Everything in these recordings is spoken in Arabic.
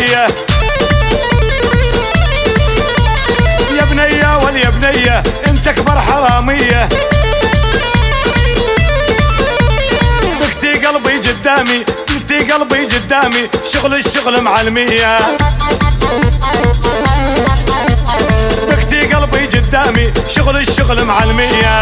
بنيه يا بنيه واليا بنيه انت اكبر حراميه بكتي قلبي قدامي انتي قلبي قدامي شغل الشغل معلميه بكتي قلبي قدامي شغل الشغل معلميه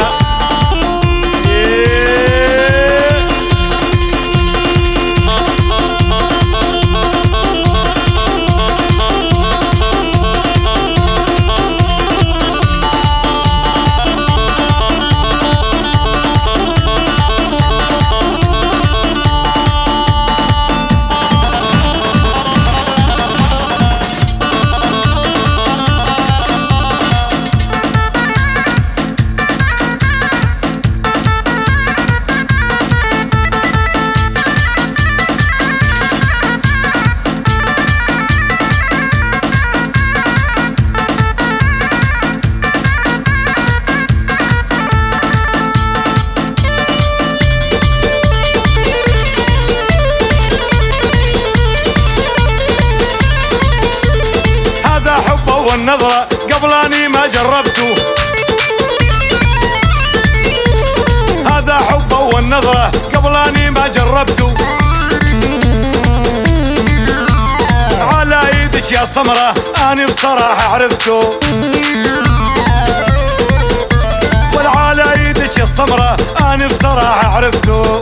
والنظرة قبل اني ما جربته هذا حبه والنظرة قبل اني ما جربته على ايدك يا سمرة اني بصراحة عرفته والعلى ايدك يا سمرة اني بصراحة عرفته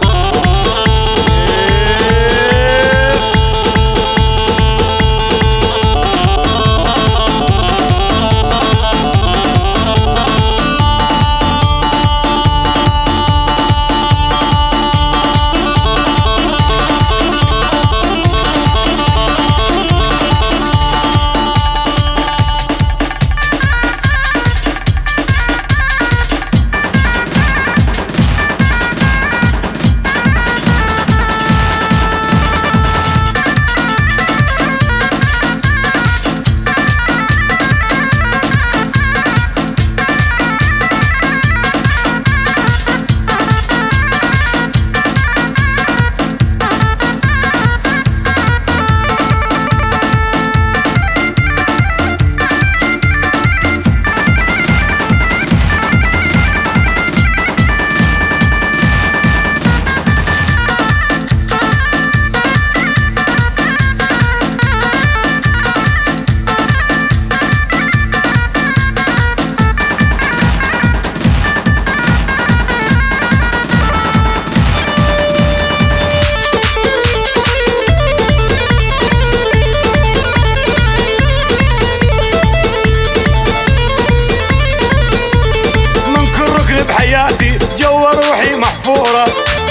بحياتي جوا روحي محفورة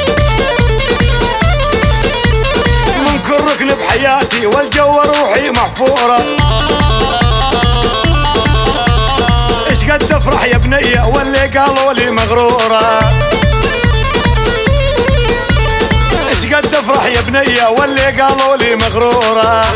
من كل ركن بحياتي والجوا روحي محفورة ايش قد افرح يا بنية واللي قالوا لي مغرورة ايش قد افرح يا بنية واللي قالوا لي مغرورة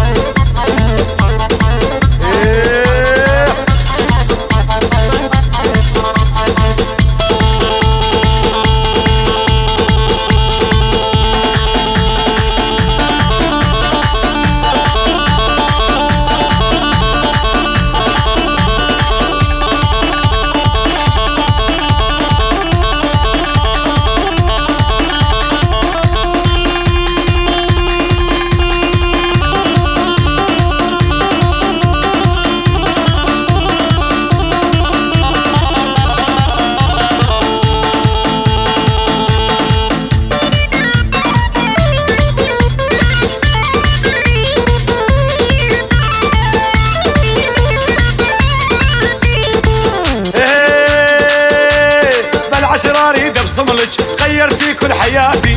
اريد ابصملك غيرتي كل حياتي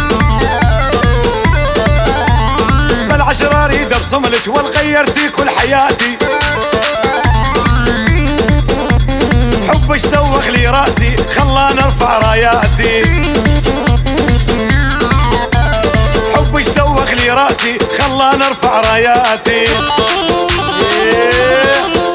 بالعشرة اريد ابصملك والغيرتي كل حياتي حبك دوخ لي راسي خلاني ارفع راياتي حبك دوخ لي راسي خلاني ارفع راياتي